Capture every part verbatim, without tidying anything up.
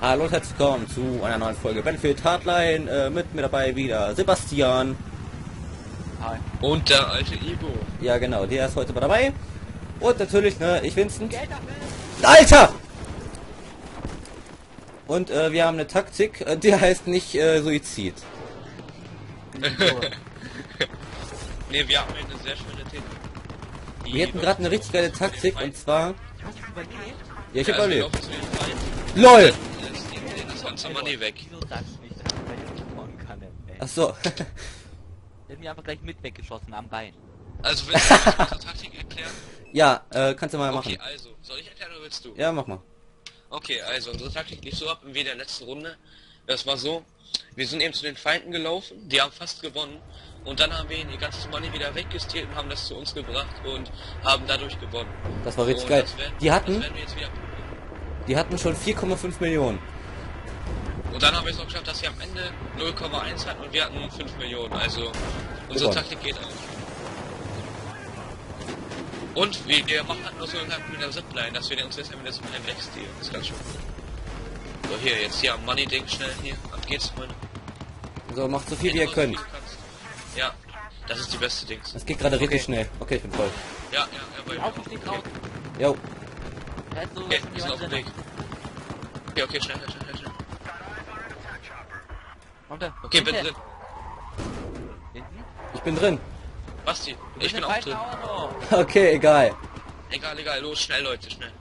Hallo und herzlich willkommen zu einer neuen Folge Battlefield Hardline. Äh, mit mir dabei wieder Sebastian. Hi. Und der alte Ibo. Ja genau, der ist heute mal dabei. Und natürlich, ne, ich Vincent. Alter! Und äh, wir haben eine Taktik, äh, die heißt nicht äh, Suizid. Ne, wir haben eine sehr schöne Technik. Wir hätten gerade eine richtig geile Taktik und zwar... Hast du überlebt? Ja, ich Ja, hab also wir überlebt. laufen zu den Feinden. LOL! Dann lässt die- Das ganze Money weg. Wieso sagst du nicht, dass ich gleich umbauen kann, ey? Ach so. Der hat mir einfach gleich mit weggeschossen am Bein. Also willst du uns unsere Taktik erklären? Ja, äh, kannst du mal machen. Okay, also, soll ich erklären oder willst du? Ja, mach mal. Okay, also unsere Taktik lief so ab wie in der letzten Runde. Das war so, wir sind eben zu den Feinden gelaufen, die haben fast gewonnen. Und dann haben wir ihnen ihr ganzes Money wieder weggestealt und haben das zu uns gebracht und haben dadurch gewonnen. Das war richtig Und geil. das werden- Die hatten, das werden wir jetzt wieder die hatten schon vier Komma fünf Millionen. Und dann haben wir es noch geschafft, dass sie am Ende null Komma eins hatten und wir hatten fünf Millionen. Also unsere Gewonnen. Taktik geht eigentlich. Und wir, wir machen halt nur so mit der Zipline, dass wir uns jetzt mit der Zipline wegstehlen. Das ist ganz schön cool. So, hier, jetzt hier am Money-Ding schnell hier. Ab geht's, Freunde. So, macht so viel wie ihr So könnt. du kannst. Ja, das ist die beste Dings. Das geht gerade richtig Okay. schnell. Okay, ich bin voll. Ja, ja, ja, bei mir. Auto steht raus. Jo. Da ist so Okay, schon wir sind auf jemand dem Weg. drin. Okay, okay, schnell, schnell, schnell, schnell. Kommt er? Okay, bin Hinten. drin. Hinten? Ich bin drin. Basti, Du ich bist bin im auch falschen drin. Auto. Okay, egal. Egal, egal, los, schnell, Leute, schnell.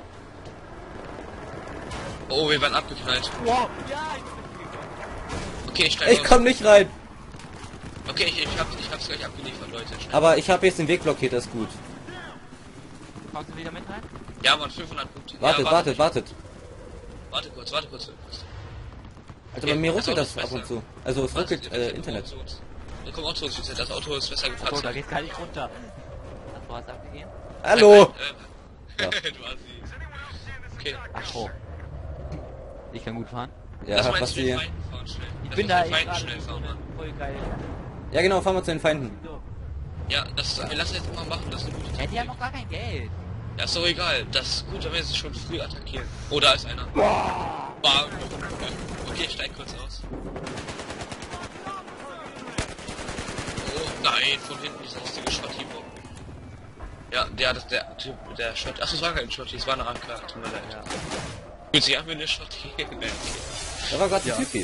Oh, wir werden abgeknallt. Wow. Ja, ich Okay, ich steige Ich komm nicht rein. Okay, ich, ich, hab, ich hab's gleich abgeliefert, Leute. Schnell. Aber ich habe jetzt den Weg blockiert, das ist gut. Kommst du wieder mit rein? Ja, man, fünfhundert Punkte. Wartet, ja, wartet, wartet. Warte kurz, warte kurz. Also Okay, bei mir das ruckelt Auto das ist ab besser. und zu. Also es Warte, ruckelt wir äh, kommen Internet. auch zu uns. Wir kommen auch zu uns, wir sind- das Auto ist besser Oh, geplatzt. da geht's gar nicht runter. Hast du was abgegeben? Hallo! Äh, Ja. du Assi. Okay. Ach so. Ich kann gut fahren. Ja, Lass mal was zu den die... Feinden fahren, schnell. Ich Lass bin uns da zu den eh Feinden gerade schnell so fahren, Mann. voll geil. Ja genau, fahren wir zu den Feinden. So. Ja, das, wir lassen jetzt mal machen, das ist eine gute Ja, Taktik. die haben noch gar kein Geld. Ja, ist doch egal. Das ist gut, wenn wir sie schon früh attackieren. Oh, da ist einer. Bam. Okay, ich steig kurz aus. Oh, nein, von hinten dieser lustige Schrotti-Bock. Ja, der, das, der Typ, der Schott. Achso, es war kein Schotti, es war eine A K. Tut mir leid. Ja. Gut, sie haben mir eine Schotti. Da war gerade Ja. ein Typi.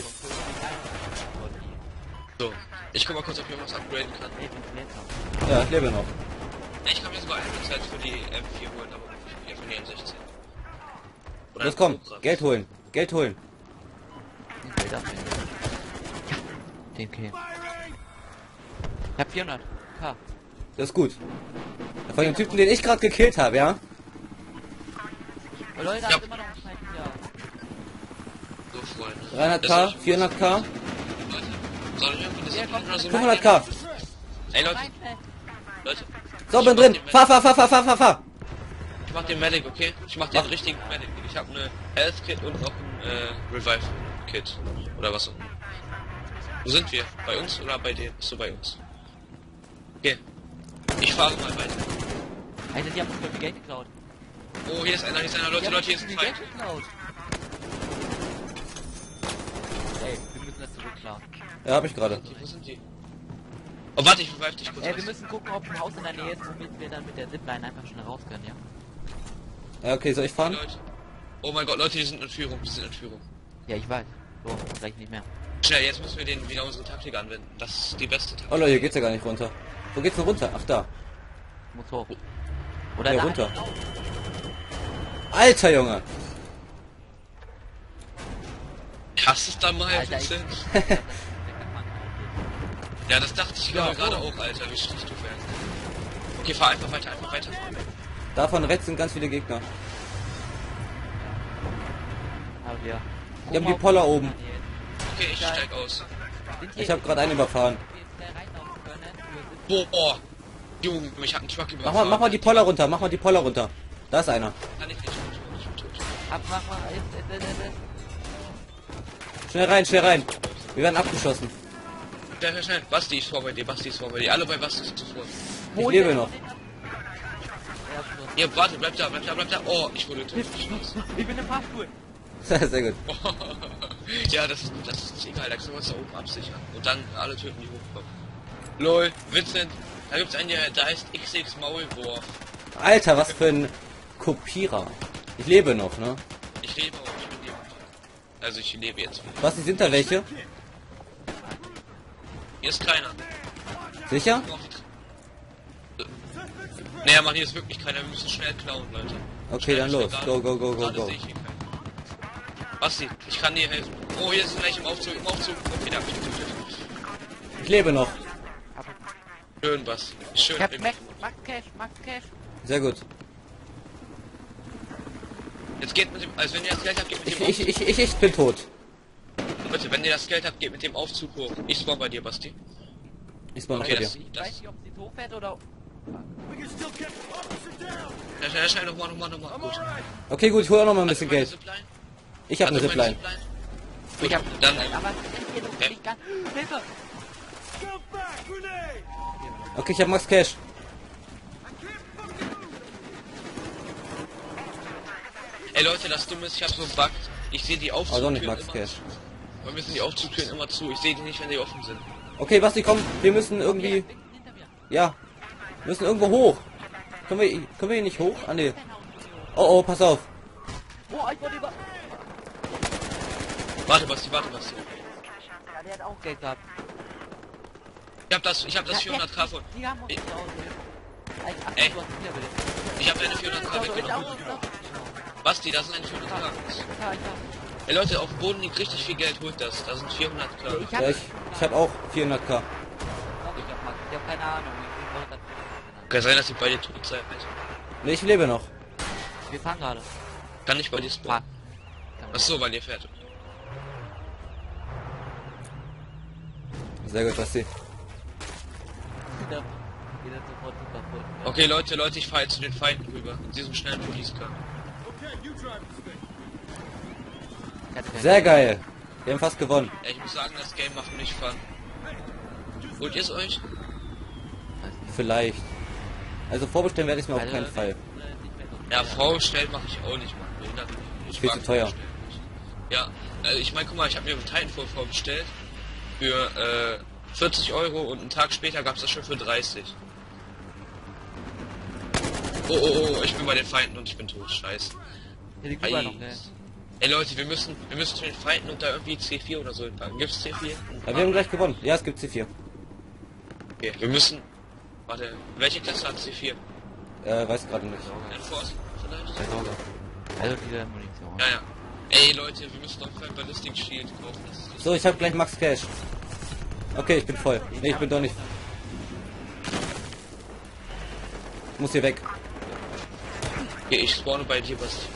So, ich guck mal kurz, ob ich was upgraden kann. Nee, den Blätter. Ja, ich lebe noch. Ich kann mir sogar eine Zeit für die M vier holen, aber ich bin für die M sechzehn. Oder Los ein komm, Cobra. Geld holen. Geld holen. Den Geld abnehmen. Ja, den K. Ich hab vierhundert. K. Das ist gut. Von dem Typen, den ich gerade gekillt habe, ja? Oh, Leute, da Ja. ist immer noch ein Feind hier. So, Freunde. dreihundert K, vierhundert K, Leute, soll ich irgendwie eine Ja, komm, oder so fünfhundert K. Ey, Leute, Rein, fest. Leute. So, ich bin mach drin. den Medic. Fahr, fahr, fahr, fahr, fahr, fahr, fahr. Ich mach den Medic, okay? Ich mach den Mach. richtigen Medic. Ich habe eine Health Kit und noch ein äh, Revive Kit. Oder was auch immer. Wo sind wir? Bei uns oder bei denen? Bist du bei uns? Okay. Ich fahre mal weiter. Alter, die haben uns voll viel Geld geklaut. Oh, hier ist einer, hier ist einer. Die Leute, haben Leute, hier uns ist ein viel Feind. Geld geklaut. Ey, wir müssen das zurückklauen. Ja, hab ich gerade. Wo sind die? Oh, warte, ich revive dich kurz. Ey, wir was. müssen gucken, ob ein Haus in der Nähe ist, womit wir dann mit der Zipline einfach schnell raus können, ja? Ja, okay, soll ich fahren? Leute. Oh mein Gott, Leute, die sind in Führung, die sind in Führung. Ja, ich weiß. So, gleich nicht mehr. Schnell, jetzt müssen wir den wieder unsere Taktik anwenden. Das ist die beste Taktik. Oh Leute, hier geht's ja gar nicht runter. Wo geht's denn runter? Ach, da. Ich muss hoch. Oder Ja, da. runter. Alter, Junge. Hast es da mal, Alter, ich, Vincent? da kann man Ja, das dachte ich Ja. gerade gerade auch, Alter, wie schlecht du fährst. Okay, fahr einfach weiter, einfach weiter. Davon rechts sind ganz viele Gegner. Aber wir. Die haben die Poller oben. Okay, ich steig aus. Ich habe gerade einen überfahren. Boah! Junge, mich hat ein Truck Mach überfahren. mal, mach mal die Poller runter, mach mal die Poller runter. Da ist einer. Kann ich nicht, ich bin tot, ich bin tot. Ab, mach mal. Ist, ist, ist, ist. Schnell rein, schnell rein. Wir werden abgeschossen. Schnell, schnell, schnell. Basti ist vor bei dir, Basti ist vor bei dir. Alle bei Basti sind zuvor. Ich lebe noch. Hier, warte, bleib da, bleib da, bleib da. Oh, ich wurde tot. Ich bin im Fahrstuhl. Sehr gut. Ja, das ist gut, das ist egal, da können wir uns da oben absichern. Und dann alle töten, die hochkommen. Lol, Vincent, da gibt's einen, der da heißt X X Maulwurf. Alter, was für ein Kopierer. Ich lebe noch, ne? Ich lebe auch, ich bin lebend. Also ich lebe jetzt wieder. Was, sind da welche? Hier ist keiner. Sicher? Naja, Mann, hier ist wirklich keiner, wir müssen schnell klauen, Leute. Okay, Schnell, dann schnell, los. gerade- Go, go, go, go, gerade go. sehe ich hier keinen. Basti, ich kann dir helfen. Oh, hier ist gleich im Aufzug, im Aufzug. Okay, da hab ich getötet. Ich lebe noch. Schön, Basti. Schön. Ich hab Max, Max Cash, Max Cash. Sehr gut. Jetzt geht mit dem, also wenn ihr das Geld habt, geht mit Ich, dem ich, Aufzug. ich, ich, ich bin tot. Bitte, wenn ihr das Geld habt, geht mit dem Aufzug hoch. Ich spawn bei dir, Basti. Ich spawn noch Okay, bei dir. das, Ich das, weiß nicht, ob sie hochfährt oder... ja, schnell, schnell, nochmal, nochmal, nochmal. Gut. Okay, gut, ich hole auch noch mal ein bisschen Hast du meine Geld. Zipline? Ich habe eine Hast du meine Zipline. Gut, Ich hab... dann, Aber hier noch Ja. nicht ganz... Hilfe! Okay, ich habe Max Cash. ey Leute, das Dumme ist, ich hab so einen Bug. Ich sehe die Also Aufzugtüren nicht Max immer Cash. zu. Bei mir sind die Aufzugtüren immer zu. Ich sehe die nicht, wenn die offen sind. Okay, Basti, komm, wir müssen irgendwie... Hinter mir. Ja. Wir müssen irgendwo hoch. Können wir, können wir hier nicht hoch? Ah, nee. Oh, oh, pass auf. Oh, ich wurde über... Warte, Basti, warte, Basti. Ja, der hat auch Geld gehabt. Ich hab das, ich hab das Ja, vierhundert K von. Die haben uns Ich- zu Hause. Ach, Ey. du hast wieder bitte. Ich hab deine vierhundert K weggenommen. Basti, da sind deine vierhundert K. Ja, ich hab... Ey Leute, auf dem Boden liegt richtig viel Geld, holt das. Da sind vierhundert K. Ja, ich hab... Ja, ich, ich habe auch vierhundert K. Ich hab, Max, ich hab keine Ahnung. Ich wollte das... Kann sein, dass ihr beide tot seid. Ne, ich lebe noch. Wir fahren gerade. Kann nicht bei dir Fahren. spawnen. Achso, weil ihr fährt. Sehr gut, Basti. Wieder, wieder sofort super voll. Okay, Leute, Leute, ich fahre jetzt zu den Feinden rüber. In diesem schnellen Police Car. Sehr geil. Wir haben fast gewonnen. Ey, ich muss sagen, das Game macht mich fun. Holt ihr es euch? Vielleicht. Also vorbestellen werde ich mir auf keinen Fall. Ja, vorstellen mache ich auch nicht, Mann. Behindert mich. Ich Viel zu mag teuer. vorstellen nicht. Ja, also ich meine, guck mal, ich habe mir Titanfall vorbestellt für äh, vierzig Euro und einen Tag später gab es das schon für dreißig. Oh, oh, oh, ich bin bei den Feinden und ich bin tot. Scheiße. Hier liegt überall noch, ne? Ey Leute, wir müssen, wir müssen zu den Feinden und da irgendwie C vier oder so hinpacken. Gibt's C vier? Ja, wir haben gleich gewonnen. Ja, es gibt C vier. Okay, wir müssen. Warte, welche Klasse hat C vier? Äh, weiß gerade nicht. Enforce vielleicht? Also diese Munition. Ja, ja. Ey Leute, wir müssen noch ein Ballistic Shield kaufen. Das ist So, ich habe gleich Max Cash. Okay, ich bin voll. Nee, ich bin doch nicht. Ich muss hier weg. okay, ich spawne bei dir, Basti.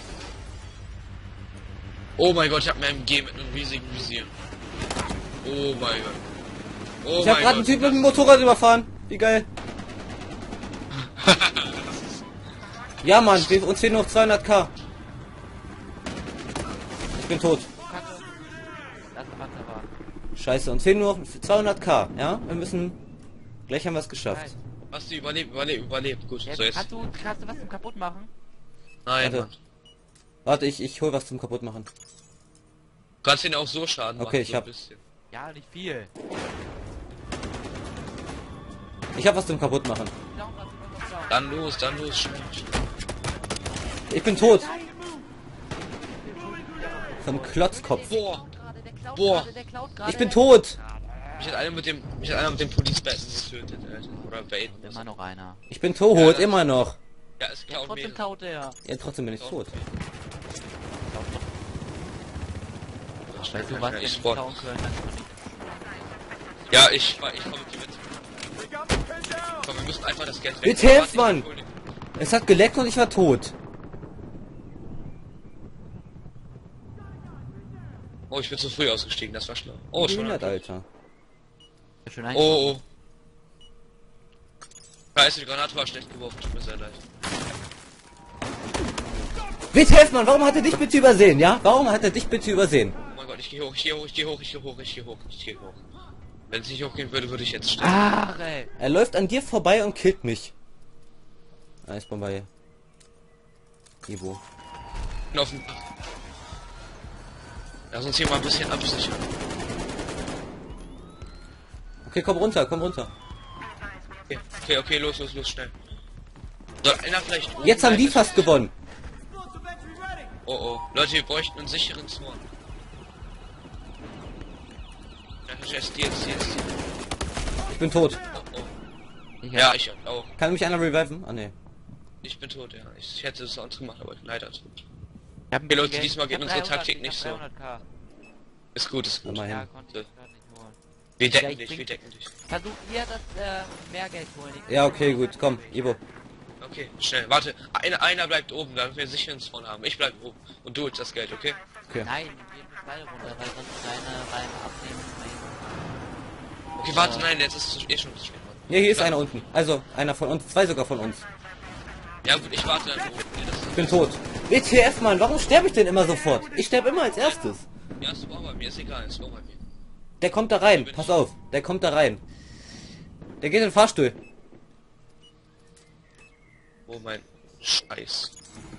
Oh mein Gott, ich hab mir M G mit einem riesigen Visier. Oh mein Gott. Oh Ich habe gerade einen Typ mit dem Motorrad überfahren. Wie geil. Ja, Mann, wir, uns fehlen noch zweihundert K. Ich bin tot. Kacke. Das Panzer war. Scheiße, uns fehlen nur noch zweihundert K. Ja, wir müssen... Gleich haben wir es geschafft. Nein. Basti, überlebt, überlebt, überlebt. Gut, Jetzt so jetzt. kannst du, kannst du was zum kaputt machen? Nein, Warte. Mann. Warte, ich, ich hol was zum Kaputtmachen. Du kannst ihn auch so Schaden machen. Okay, ich so ein hab- bisschen. Ja, nicht viel. Ich hab was zum Kaputtmachen. Down, was, was, was, Dann los, dann los, schnell. Ich bin tot. Nein. Vom Klotzkopf. Boah, Gerade, der klaut Boah. gerade, der klaut gerade. Ich bin tot. mich hat einer mit dem, mich hat einer mit dem Police Baton getötet, Alter. Oder Baton. Immer noch einer. Ich bin tot, Ja, das- immer noch. Ja, es Ja, klaut trotzdem mehrere. klaut er. Ja, trotzdem bin ich tot. Schnell, Weißt du schnell, was, schnell, wenn ich die spawn. klauen können, dann können die. Ja, ich, ich komm mit dir mit. Komm, wir müssen einfach das Geld weg. Bitte helft, Mann! Es hat geleckt und ich war tot. Oh, ich bin zu früh ausgestiegen, das war schlau. Oh, schon. hundert, Alter. Schön ein. Oh, oh. Scheiße, die Granate war schlecht geworfen, tut mir sehr leid. Bitte helft, Mann, warum hat er dich bitte übersehen, ja? Warum hat er dich bitte übersehen? Oh mein Gott, ich geh hoch, ich geh hoch, ich geh hoch, ich geh hoch, ich geh hoch, ich geh hoch. Wenn es nicht hochgehen würde, würde ich jetzt sterben. Ach, ey. Er läuft an dir vorbei und killt mich. Ah, ich bin bei Ivo. Ich bin auf dem... Lass uns hier mal ein bisschen absichern. Okay, komm runter, komm runter. Okay, okay, okay, los, los, los, schnell. Soll einer vielleicht oben Jetzt haben die bleiben? fast gewonnen. Oh oh. Leute, wir bräuchten einen sicheren Spawn. Ja, jetzt, jetzt, jetzt. Ich bin tot. Oh oh. Ich Ja, ich auch. Kann mich einer reviven? Ah ne. Ich bin tot, ja. Ich hätte es sonst gemacht, aber ich bin leider tot. Ich hab ein Okay, Leute, bisschen diesmal Geld. geht Ich hab unsere Taktik dreihundert, nicht ich so. hab dreihundert K. Ist gut, ist gut. Immerhin. Ja, konnte ich gerade nicht holen. Wir decken Vielleicht dich, wir bringt- decken dich. Versucht ihr das äh, mehr Geld holen. Ich- Ja, okay, gut, komm, Ivo. Okay, schnell. Warte, einer, einer bleibt oben, damit wir einen sicheren Spawn haben. Ich bleib oben. Und du holst das Geld, okay? Okay. Nein, wir gehen mit beide runter, weil sonst deine beim Abnehmen ist Okay, warte, nein, jetzt ist es eh schon zu spät. Ne, hier ist einer unten. Also, einer von uns, zwei sogar von uns. Ja gut, ich warte dann oben. Nee, das Ich bin tot. W T F, Mann, warum sterbe ich denn immer sofort? Ich sterbe immer als erstes. Ja, es war bei mir, ist egal, es war bei mir. Der kommt da rein, pass auf, der kommt da rein. Der geht in den Fahrstuhl. Oh mein Scheiß.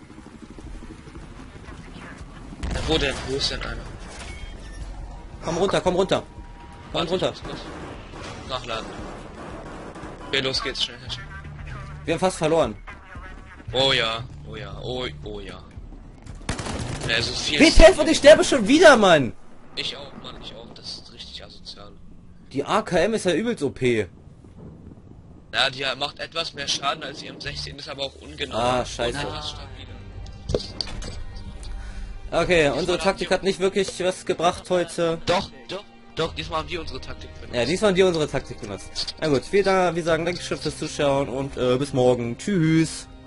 Ja, wo denn? Wo ist denn einer? Komm runter, komm runter. Komm Warte, runter. ich muss kurz nachladen. Okay, los geht's, schnell, schnell. Wir haben fast verloren. Oh ja, oh ja, oh, oh ja. Ja, so viel. W T F und ich sterbe schon wieder, Mann. Ich auch, Mann, ich auch. Das ist richtig asozial. Die A K M ist ja übelst O P. Ja, die macht etwas mehr Schaden als die M sechzehn, ist aber auch ungenau. Ah, scheiße. Und das stabiler. Okay, unsere Taktik hat nicht wirklich was gebracht heute. Doch, doch, doch, diesmal haben die unsere Taktik benutzt. Ja, diesmal haben die unsere Taktik benutzt. Na gut, wir, da, wir sagen Dankeschön fürs Zuschauen und äh, bis morgen. Tschüss.